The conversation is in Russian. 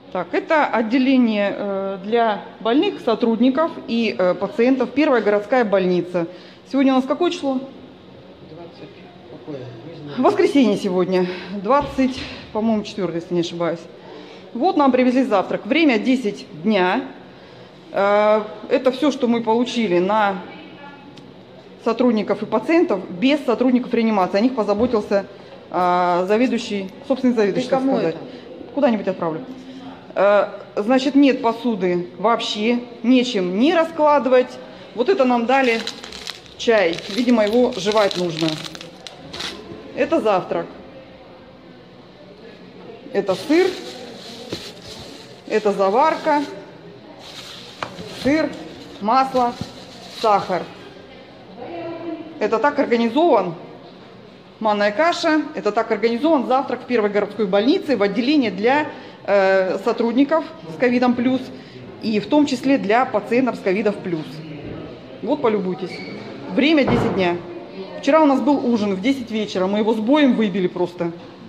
Так, это отделение для больных, сотрудников и пациентов. Первая городская больница. Сегодня у нас какое число? 20. Какое? Воскресенье сегодня. 20, по-моему, 4, если не ошибаюсь. Вот нам привезли завтрак. Время 10 дня. Это все, что мы получили на сотрудников и пациентов без сотрудников реанимации. О них позаботился заведующий, собственный заведующий, так сказать. Куда-нибудь отправлю. Значит, нет посуды вообще, нечем не раскладывать. Вот это нам дали чай. Видимо, его жевать нужно. Это завтрак. Это сыр. Это заварка. Сыр, масло, сахар. Это так организован манная каша. Это так организован завтрак в первой городской больнице в отделении для сотрудников с ковидом плюс и в том числе для пациентов с ковидом плюс. Вот полюбуйтесь. Время 10 дня. Вчера у нас был ужин в 10 вечера. Мы его с боем выбили просто.